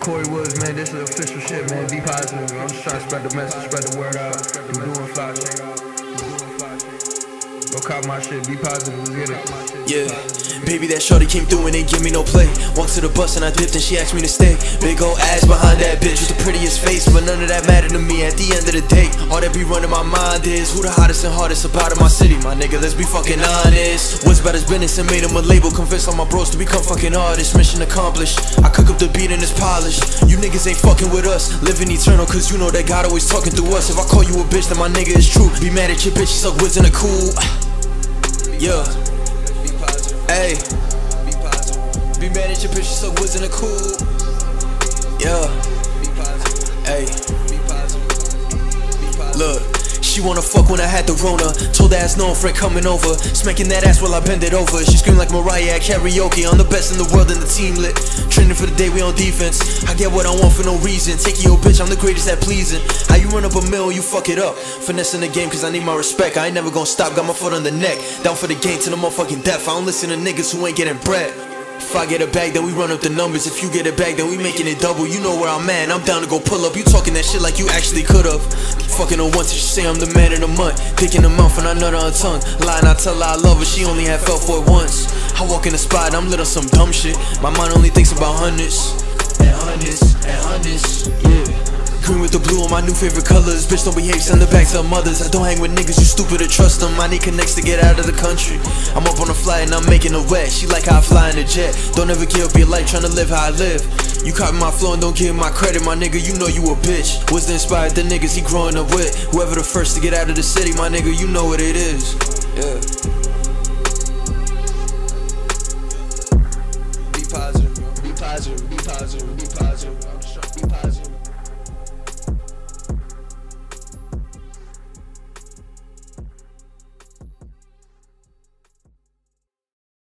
Corey Woods, man, this is official shit, man. Be positive. I'm just trying to spread the message, spread the word out. We doing fly shit. Go cop my shit, be positive, let's get it. Yeah, baby, that shorty came through and ain't give me no play. Walked to the bus and I dipped and she asked me to stay. Big ol' ass behind that bitch with the prettiest face, but none of that mattered to me at the end of the day. All that be running my mind is who the hottest and hardest about in my city. My nigga, let's be fucking honest. What's about his business and made him a label. Convinced all my bros to become fucking artists. Mission accomplished, I cook up the beat and it's polished. You niggas ain't fucking with us, living eternal, cause you know that God always talking through us. If I call you a bitch, then my nigga is true. Be mad at your bitch, she suck wiz in a cool. Yeah, hey, be mad at your bitch, she suck wiz in a cool. Yeah, hey, look. She wanna fuck when I had the Rona. Told her ass no friend coming over. Smacking that ass while I bend it over. She scream like Mariah at karaoke. I'm the best in the world and the team lit. Training for the day, we on defense. I get what I want for no reason. Taking your bitch, I'm the greatest at pleasing. How you run up a mill, you fuck it up. Finessing the game cause I need my respect. I ain't never gonna stop, got my foot on the neck. Down for the game to the motherfucking death. I don't listen to niggas who ain't getting bread. If I get a bag, then we run up the numbers. If you get a bag, then we making it double. You know where I'm at, I'm down to go pull up. You talking that shit like you actually could've. Fucking her once and she say I'm the man of the month. Dick in the mouth and I nut on her tongue. Lying, I tell her I love her, she only had felt for it once. I walk in the spot, I'm lit on some dumb shit. My mind only thinks about hundreds. And hundreds, and hundreds, yeah. Green with the blue on my new favorite colors. Bitch don't behave, send it back to her mothers. I don't hang with niggas, you stupid to trust them. I need connects to get out of the country. I'm up on a flight and I'm making her wet. She like how I fly in a jet. Don't ever give up your life, tryna live how I live. You copy my flow and don't give my credit, my nigga, you know you a bitch. Was the inspired the niggas he growing up with. Whoever the first to get out of the city, my nigga, you know what it is. Yeah. Be positive, be positive, be positive.